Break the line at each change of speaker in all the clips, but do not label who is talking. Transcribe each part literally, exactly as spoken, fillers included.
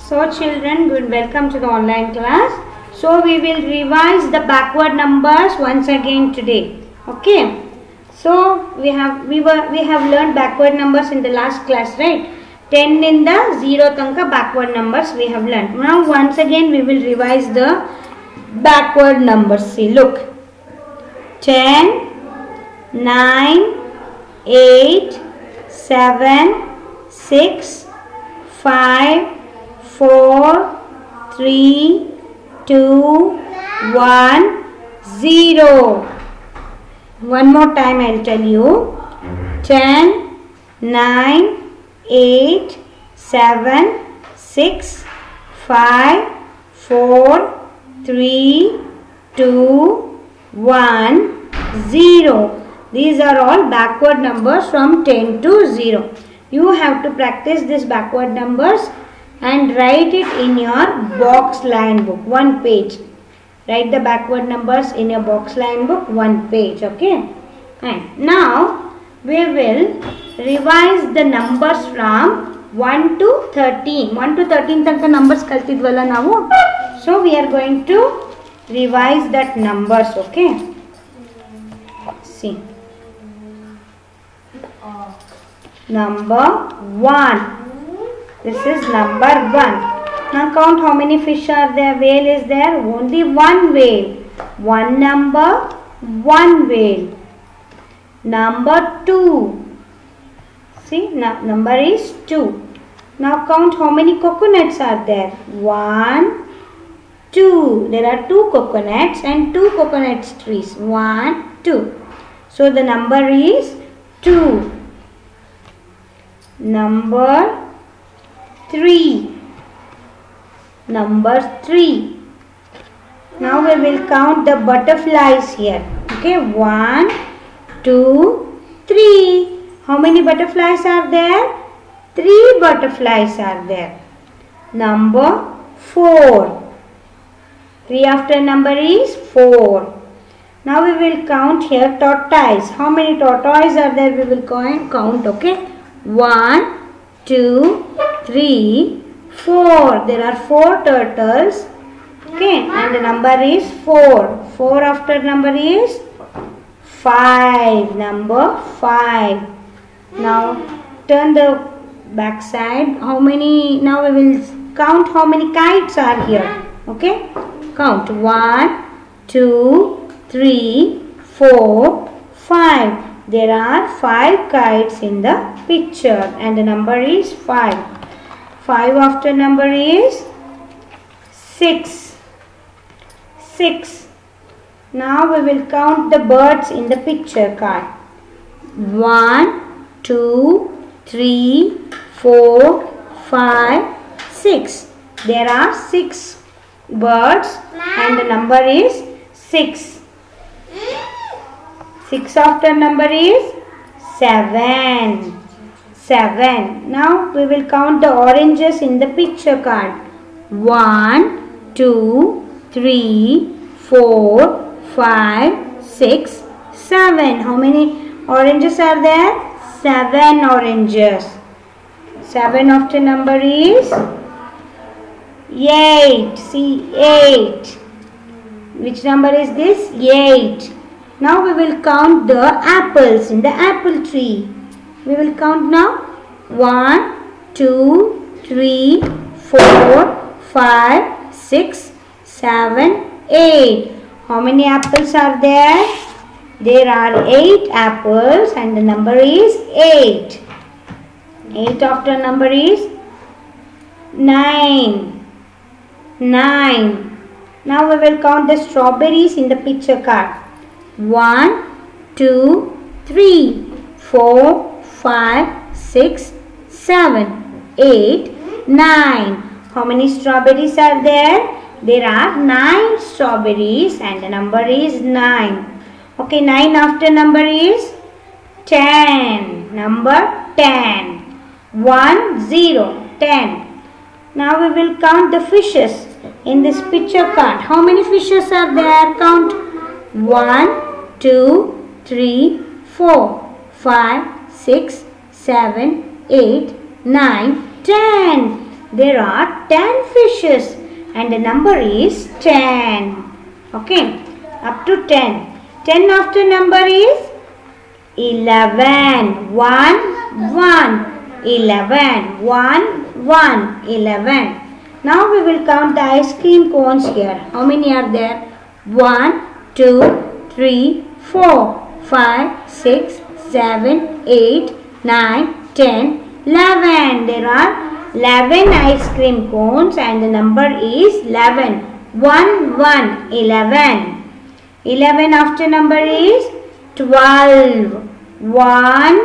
So children, good welcome to the online class. So we will revise the backward numbers once again today. Okay. So we have we were we have learned backward numbers in the last class, right? ten in the zero tanka backward numbers we have learned. Now once again we will revise the backward numbers. See, look. ten, nine, eight, seven, six, five, four, three, two, one, zero. One more time I will tell you. ten, nine, eight, seven, six, five, four, three, two, one, zero. These are all backward numbers from ten to zero. You have to practice these backward numbers and write it in your box line book, one page. Write the backward numbers in your box line book, one page. Okay. And now we will revise the numbers from one to thirteen. one to thirteen tanka numbers kaltidwalla navu. So we are going to revise that numbers. Okay. See. Number one. This is number one. Now count how many fish are there. Whale is there. Only one whale. One number, one whale. Number two. See, now number is two. Now count how many coconuts are there. One, two. There are two coconuts and two coconut trees. One, two. So the number is two. Number three. Number three. Now we will count the butterflies here. Okay, one, two, three. How many butterflies are there? Three butterflies are there. Number four. Three after number is four. Now we will count here tortoise. How many tortoises are there? We will count. Okay. One, two, three, four. There are four turtles. Okay. And the number is four. Four after number is five. Number five. Now turn the back side. How many? Now we will count how many kites are here. Okay. Count. One, two, three, four, five. There are five kites in the picture and the number is five. five after number is six. six. Now we will count the birds in the picture card. one, two, three, four, five, six. There are six birds and the number is six. six after number is seven. seven. Now we will count the oranges in the picture card. one, two, three, four, five, six, seven. How many oranges are there? seven oranges. seven after number is eight. See, eight. Which number is this? eight. Now we will count the apples in the apple tree. We will count now. one, two, three, four, five, six, seven, eight. How many apples are there? There are eight apples and the number is eight. eight after number is nine. nine. Now we will count the strawberries in the picture card. one, two, three, four, five, six, seven, eight, nine. How many strawberries are there? There are nine strawberries and the number is nine. Okay, nine after number is ten. Number ten. one, zero, ten. Now we will count the fishes in this picture card. How many fishes are there? Count. one, two, three, four, five, six, seven, eight, nine, ten. there are ten fishes and the number is ten. Okay, up to ten. ten after number is eleven. one, one. eleven. one, one. eleven. Now we will count the ice cream cones here. How many are there? one, two, three, four, five, six, seven, eight, nine, ten, eleven. There are eleven ice cream cones and the number is eleven. one, one. eleven. eleven after number is twelve. one,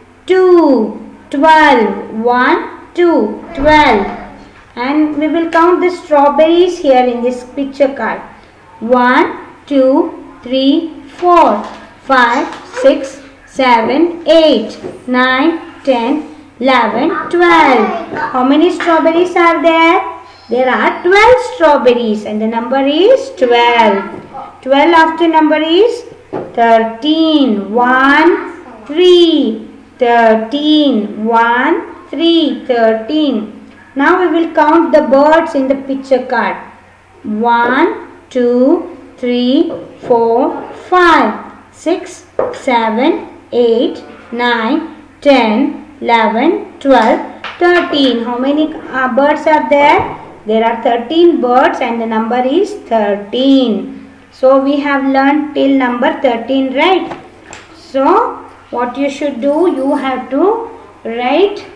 two. twelve. one, two. twelve. And we will count the strawberries here in this picture card. one, two, three, four, five, six, seven, eight, nine, ten, eleven, twelve. How many strawberries are there? There are twelve strawberries and the number is twelve. twelve after number is thirteen. one, three. thirteen. one, three. thirteen. Now we will count the birds in the picture card. one, two, three, four, five, six, seven, eight, nine, ten, eleven, twelve, thirteen. How many uh, birds are there? There are thirteen birds and the number is thirteen. So we have learned till number thirteen, right? So what you should do, you have to write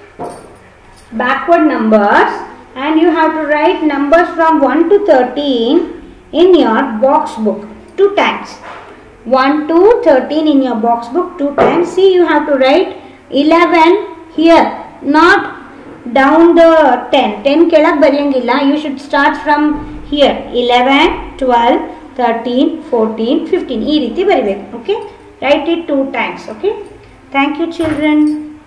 backward numbers and you have to write numbers from one to thirteen in your box book two times. one to thirteen in your box book two times. See, you have to write eleven here, not down the ten. ten kelag bariyangilla. You should start from here. eleven, twelve, thirteen, fourteen, fifteen. Ee riti baribeku. Okay. Write it two times. Okay. Thank you, children.